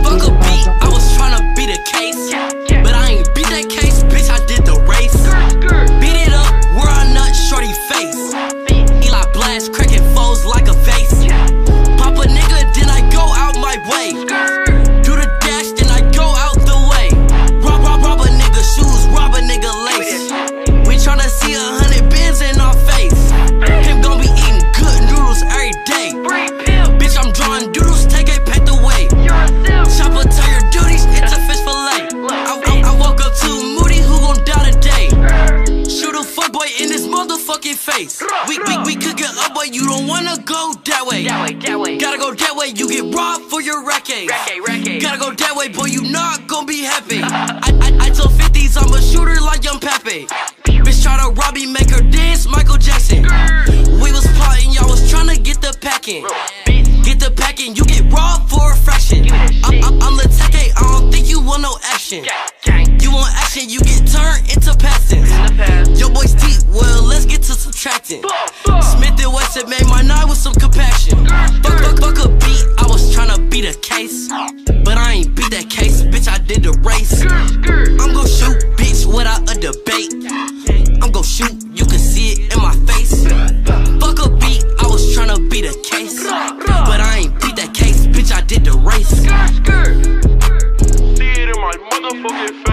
Fuck a beat, I was tryna beat a case, but I ain't beat that case, bitch, I did the race. Beat it up, where I nut shorty face. Eli blast, cracking foes like a vase. Pop a nigga, then I go out my way. Do the dash, then I go out the way. Rob a nigga shoes, rob a nigga lace. We tryna see 100 bins in our face. Him gon' be eating good noodles every day. Bitch, I'm drawing doodles, take a pack away. Chopper, tell your duties, it's a fish fillet. I woke up too moody, who gon' die today? Shoot a fuckboy in his motherfucking face. We could get up, but you don't wanna go that way. Gotta go that way, you get robbed for your racket. Gotta go that way, boy, you not gon' be happy. I told 50s I'm a shooter like Young Pepe. Bitch try to rob me, make her dance Michael Jackson. We was plotting, y'all was tryna get the packing. Get the packing, you get robbed for a fraction. I'm Lateke, I don't think you want no action. You want action, you get turned into passing. Yo boys deep, well let's get to subtracting. Smith and Wesson made my night with some compassion. Fuck a beat, I was tryna beat a case, but I ain't beat that case, bitch, I did the race. I'm gon' shoot, bitch, without a debate. I'm gon' shoot, you can see it in my face. Fuck a beat, I was tryna beat a case, but I ain't beat that case, bitch, I did the race. See it in my motherfucking face.